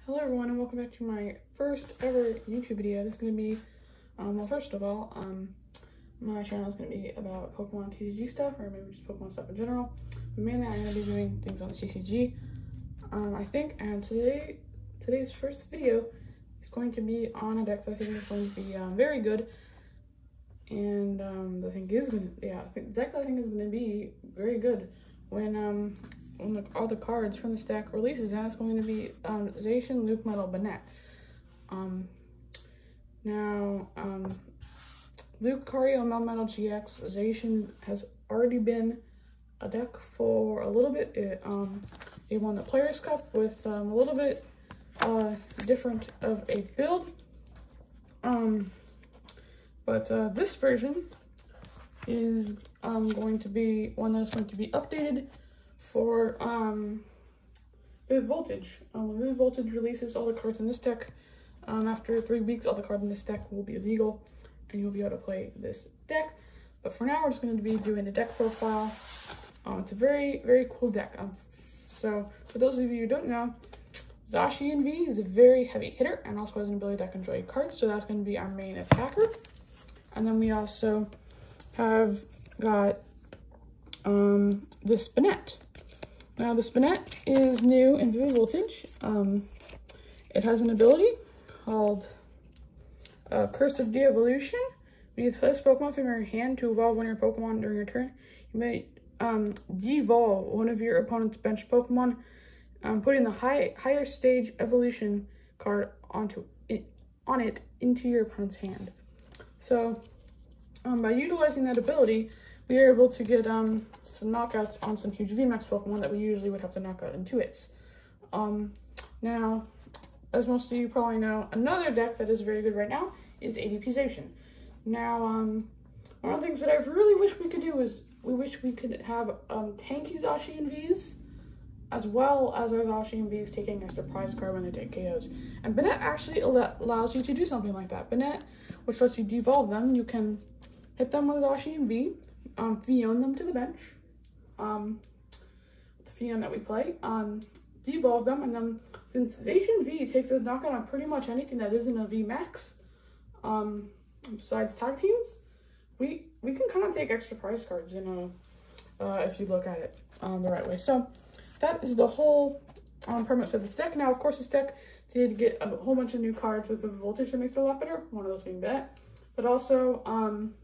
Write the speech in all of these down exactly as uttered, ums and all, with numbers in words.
Hello everyone and welcome back to my first ever YouTube video. This is going to be, um, well first of all, um, my channel is going to be about Pokemon T C G stuff, or maybe just Pokemon stuff in general. But mainly I'm going to be doing things on the T C G, um, I think, and today, today's first video is going to be on a deck that I think is going to be um, very good. And um, I think is going to, yeah, I think the deck that I think is going to be very good when, um, when the, all the cards from this deck releases, and it's going to be um, Zacian, Luke, Metal, Banette. Um, now, um, Lucario, Melmetal G X, Zacian has already been a deck for a little bit. It, um, it won the Players' Cup with um, a little bit uh, different of a build. Um, but uh, this version is um, going to be one that's going to be updated for um, Vivid Voltage. Um, when Vivid Voltage releases all the cards in this deck, um, after three weeks, all the cards in this deck will be illegal, and you'll be able to play this deck. But for now, we're just going to be doing the deck profile. Um, it's a very, very cool deck. Um, so, for those of you who don't know, Zacian V is a very heavy hitter, and also has an ability that can draw cards, so that's going to be our main attacker. And then we also have got um, this Banette. Now, this Banette is new in Vivid Voltage. Um, it has an ability called uh, Curse of De-Evolution. When you place Pokemon from your hand to evolve one of your Pokemon during your turn, you may um, devolve one of your opponent's bench Pokemon, um, putting the high, higher stage evolution card onto it, on it into your opponent's hand. So, um, by utilizing that ability, we are able to get um, some knockouts on some huge V MAX Pokemon that we usually would have to knock out into hits. Um, now, as most of you probably know, another deck that is very good right now is A D P Zacian. Now, um, one of the things that I really wish we could do is we wish we could have um, tanky Zacian Vs, as well as our Zacian Vs taking extra prize card when they take K Os. And Banette actually al allows you to do something like that. Banette, which lets you devolve them, you can hit them with Zacian V, um, Fion them to the bench, um, the Fion that we play, um, devolve them, and then since Zacian V takes a knockout on pretty much anything that isn't a V MAX, um, besides tag teams, we we can kind of take extra prize cards, you know, uh, if you look at it um, the right way. So that is the whole um, premise of this deck. Now, of course, this deck did get a whole bunch of new cards with Vivid Voltage that makes it a lot better. One of those being Banette, but also um,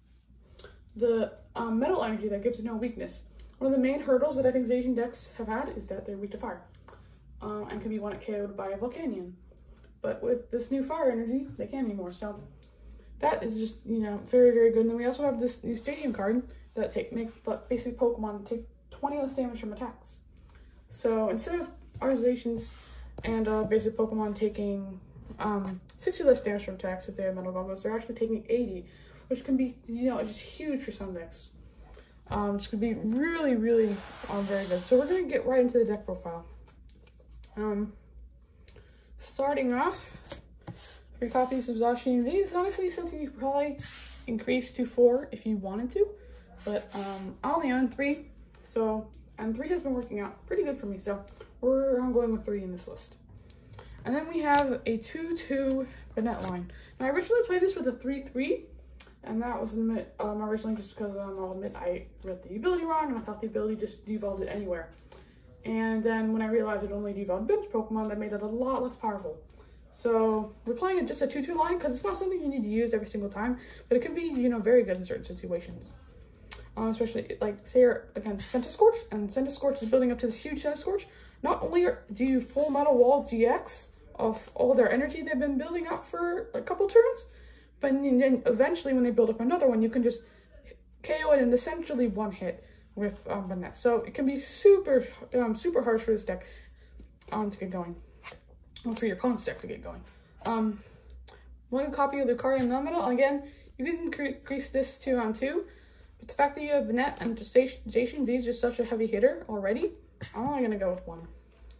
the um, Metal Energy that gives it no weakness. One of the main hurdles that I think Zacian decks have had is that they're weak to fire, uh, and can be one K O'd by a Volcanion. But with this new Fire Energy, they can't anymore. So that is just, you know, very, very good. And then we also have this new Stadium card that take make basic Pokemon take twenty less damage from attacks. So instead of our Zacians and uh, basic Pokemon taking um, sixty less damage from attacks if they have Metal Goggles, they're actually taking eighty, which can be, you know, just huge for some decks. Um, which could be really, really um, very good. So we're going to get right into the deck profile. Um, starting off, three copies of Zacian V. This is honestly something you could probably increase to four if you wanted to, but um, I only own three, so, and three has been working out pretty good for me, so we're I'm going with three in this list. And then we have a two two Banette line. Now, I originally played this with a three three, and that was um, originally just because um, I'll admit I read the ability wrong, and I thought the ability just devolved it anywhere. And then when I realized it only devolved bench Pokemon, that made it a lot less powerful. So we're playing just a two two line because it's not something you need to use every single time, but it can be, you know, very good in certain situations. Um, especially, like, say you're against Centiskorch, and Centiskorch is building up to this huge Centiskorch. Not only are, do you Full Metal Wall G X of all their energy they've been building up for a couple turns, but then eventually when they build up another one, you can just K O it in essentially one hit with um, Banette. So it can be super, um, super harsh for this deck um, to get going. Well, for your opponent's deck to get going. Um, one copy of Lucario and Melmetal. Again, you can increase this two on two, but the fact that you have Banette and Zacian V is just such a heavy hitter already, I'm only going to go with one.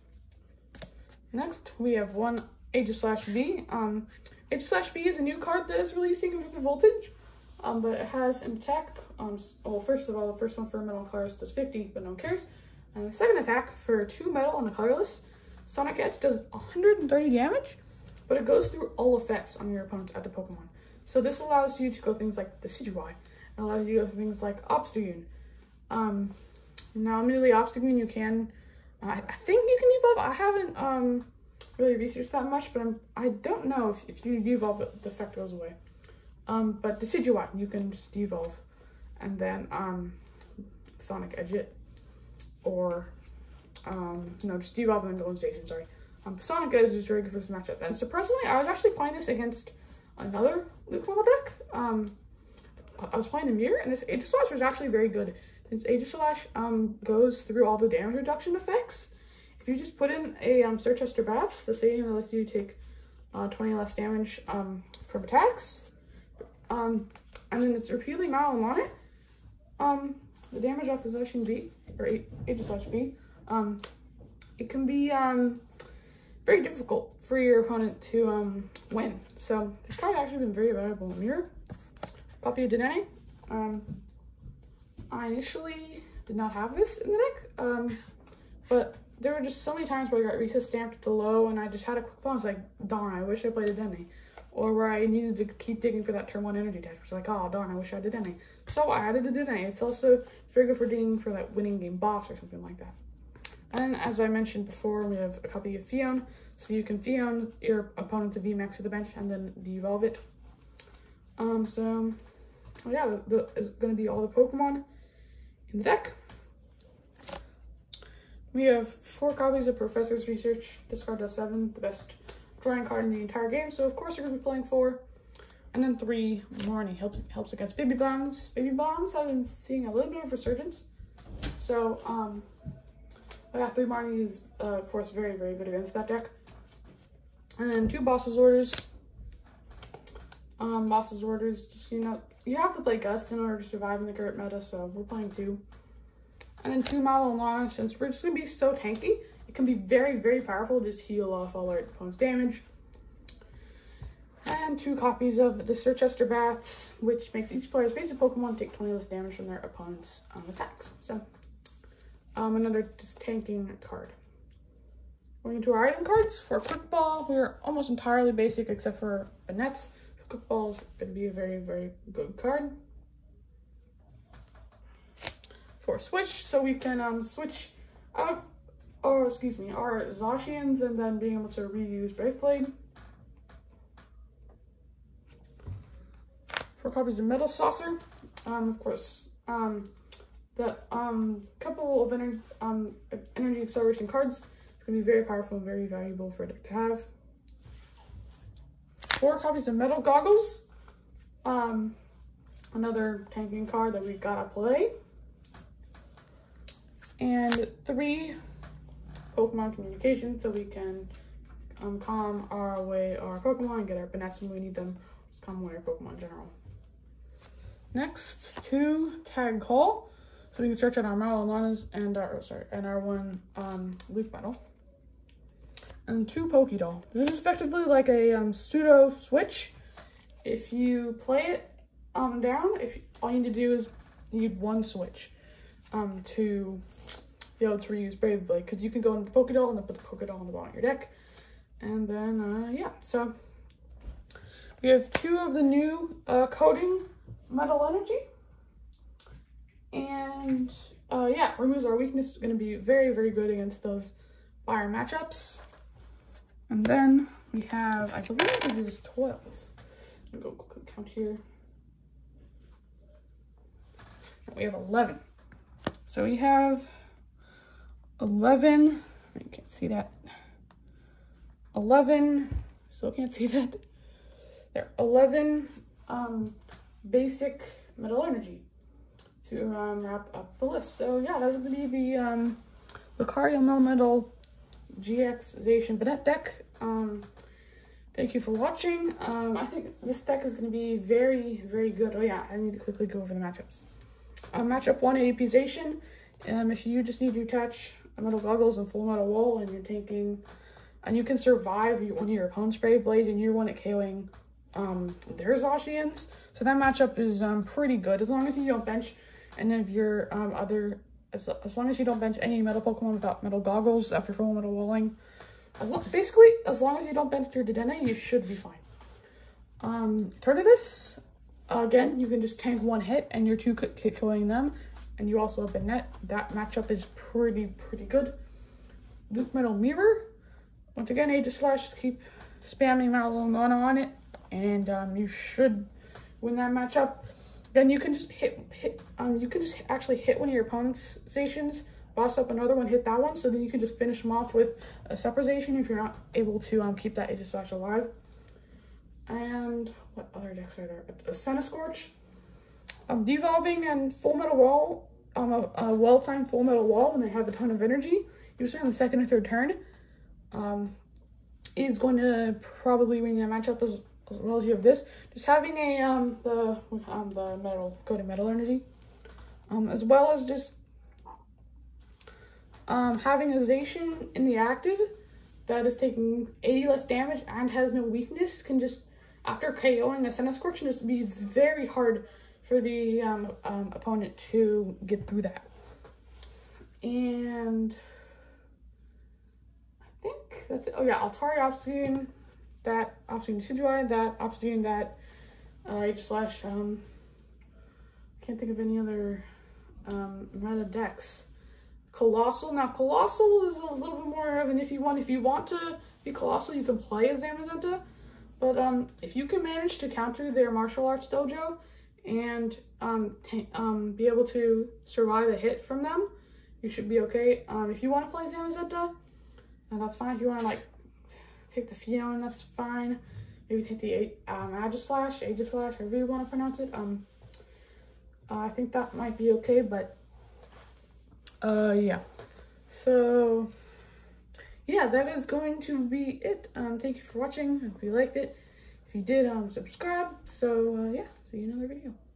Next, we have one Aegislash V. Um, Aegislash V is a new card that is releasing in Vivid Voltage, um, but it has an attack. Um, well, first of all, the first one for Metal and Colorless does fifty, but no one cares. And the second attack for two Metal and a Colorless Sonic Edge does one hundred thirty damage, but it goes through all effects on your opponent's active Pokemon. So this allows you to go things like the Decidueye. It allows you to go things like Obstagoon. Um, now, immediately Obstagoon, you can, uh, I think you can evolve. I haven't um, really researched that much, but I'm, I don't know if, if you evolve it, the effect goes away. Um, but Decidueye, you can just evolve and then um, Sonic Edge it, or um, no, just evolve and then Golden Station, sorry. Um, Sonic Edge is very good for this matchup. And surprisingly, I was actually playing this against another Luke model deck. Um, I was playing the Mirror, and this Aegislash was actually very good. This Aegislash um, goes through all the damage reduction effects. If you just put in a um, Sirchester Baths, the stadium lets you take uh, twenty less damage um, from attacks. Um, and then it's repeatedly modeling on it. Um, the damage off the Zacian V, or Aegislash V, um, it can be um, very difficult for your opponent to um, win. So this card has actually been very valuable in Mirror. Copy of Dedenne. Um, I initially did not have this in the deck, um, but there were just so many times where I got Risa stamped to low and I just had a quick bounce like, darn, I wish I played Dedenne. Or where I needed to keep digging for that turn one energy tech, which was like, oh darn, I wish I had Dedenne. So I added a Dedenne. It's also very good for digging for that winning game boss or something like that. And as I mentioned before, we have a copy of Phione, so you can Phione your opponent to V max to the bench and then de-evolve it. Um, so, well, yeah, the, the, is going to be all the Pokemon in the deck. We have four copies of Professor's Research. This card does seven, the best drawing card in the entire game. So, of course, you're going to be playing four. And then three, Marnie helps helps against Baby Bonds. Baby Bonds, I've been seeing a little bit of resurgence. So, um, yeah, three Marnie is, uh, of course, very, very good against that deck. And then two Boss's Orders. Um, Boss's Orders, just, you know, you have to play Gust in order to survive in the current meta, so we're playing two. And then two Mallow and Lana, since we're just going to be so tanky, it can be very, very powerful to just heal off all our opponent's damage. And two copies of the Sirchester Baths, which makes each player's basic Pokemon take twenty less damage from their opponent's um, attacks. So, um, another just tanking card. Going into our item cards, for Quick Ball, we're almost entirely basic except for a Nets. Quick Ball is going to be a very, very good card. For Switch, so we can um, switch out of, or excuse me, our Zacians and then being able to reuse Brave Blade. Four copies of Metal Saucer. Um, of course, um, the um, couple of ener um, energy acceleration cards. It's going to be very powerful and very valuable for a deck to have. Four copies of Metal Goggles. Um, another tanking card that we've got to play. And three Pokemon Communication, so we can um, calm our way our Pokemon and get our Banats when we need them. Just calm away our Pokemon in general. Next, two Tag Call, so we can search out our Malalanas and our oh, sorry and our one um, Leaf Metal. And two Pokédoll. This is effectively like a um, pseudo switch. If you play it um, down, if all you need to do is you need one switch um, to be able to reuse Brave Blade, because you can go into the Pokédoll and then put the Pokédoll on the bottom of your deck. And then, uh, yeah, so we have two of the new uh, coding Metal Energy. And, uh, yeah, removes our weakness. It's going to be very, very good against those fire matchups. And then we have, I believe it is twelve. I'm going to go quick count here. We have eleven. So we have eleven, you can't see that. eleven, still can't see that. There, eleven um, basic Metal Energy to um, wrap up the list. So yeah, that's going to be the um, Lucario Melmetal G X Zacian Banette deck. Um, thank you for watching. Um, I think this deck is going to be very, very good. Oh yeah, I need to quickly go over the matchups. Uh, matchup one, A D P Zacian. Um, if you just need to attach Metal Goggles and Full Metal Wall and you're taking, and you can survive one of your opponent's Brave Blades and you're one at KOing um, their Zacians. So that matchup is um, pretty good as long as you don't bench any of your um, other, as, as long as you don't bench any Metal Pokemon without Metal Goggles after Full Metal Walling. as long, basically, as long as you don't bend your Dedenne, you should be fine. Um, Eternatus, uh, again, you can just tank one hit and you're two killing them, and you also have a net. That matchup is pretty, pretty good. Luke Metal Mirror, once again, Aegis Slash, just keep spamming Malolongano on it, and um, you should win that matchup. Then you can just hit, hit, um, you can just actually hit one of your opponent's stations, boss up another one, hit that one, so then you can just finish them off with a Separation if you're not able to um, keep that Aegis Slash alive. And what other decks are there? A Centiskorch, um, Devolving, and Full Metal Wall, um, a, a well-timed Full Metal Wall when they have a ton of energy, usually on the second or third turn, um, is going to probably win that matchup as, as well as you have this. Just having a um the um the metal coated metal energy, um as well as just um having a Zacian in the active that is taking eighty less damage and has no weakness, can just, after KOing a Centiskorch, can just be very hard for the um, um, opponent to get through that. And I think that's it. Oh yeah, Altari, Obsidian, that Obsidian Decidueye, that Obsidian, that uh, Aegis Slash. Um, can't think of any other um, meta decks. Colossal. Now, Colossal is a little bit more of an iffy one. If you want to be Colossal, you can play as Zamazenta. But um, if you can manage to counter their martial arts dojo and um, um, be able to survive a hit from them, you should be okay. Um, if you want to play Zamazenta, and that's fine. If you want to like take the Fion, that's fine. Maybe take the um, Aegis Slash, Aegis Slash, however you want to pronounce it. Um, uh, I think that might be okay, but uh, yeah. So yeah, that is going to be it. Um, thank you for watching. I hope you liked it. If you did, um, subscribe. So uh, yeah, see you in another video.